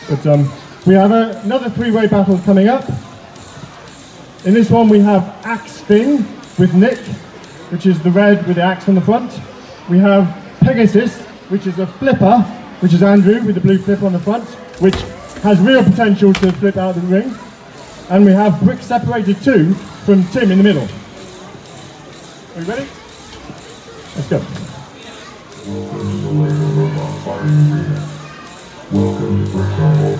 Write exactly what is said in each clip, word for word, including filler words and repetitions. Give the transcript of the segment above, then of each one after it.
But um, we have a, another three-way battle coming up. In this one we have Axe Thing with Nick, which is the red with the axe on the front. We have Pegasus, which is a flipper, which is Andrew with the blue flipper on the front, which has real potential to flip out of the ring. And we have Brick Separated two from Tim in the middle. Are you ready? Let's go. Welcome to Brick Battle.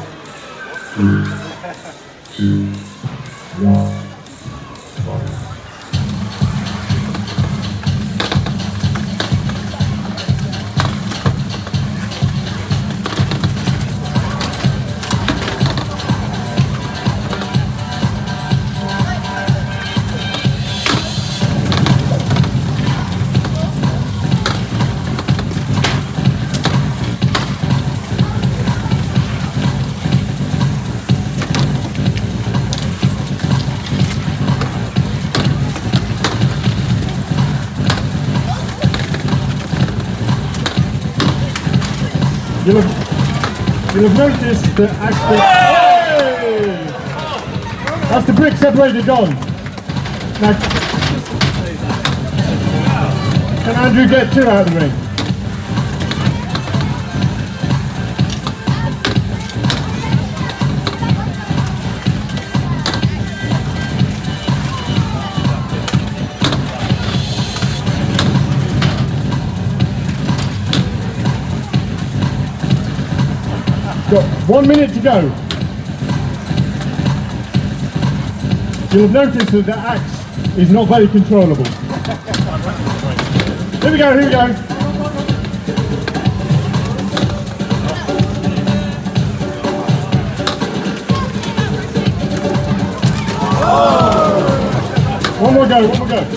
Three, two, one, fight. You'll have, you'll have noticed that actually, hey! That's the Brick Separated gone. Now, can Andrew get two out of the ring? Got one minute to go. You'll have noticed that the axe is not very controllable. Here we go, here we go. Oh. One more go, one more go.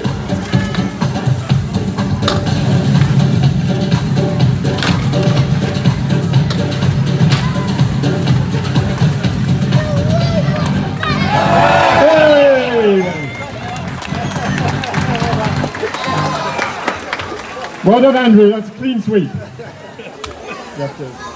Well done, Andrew, that's a clean sweep. You have to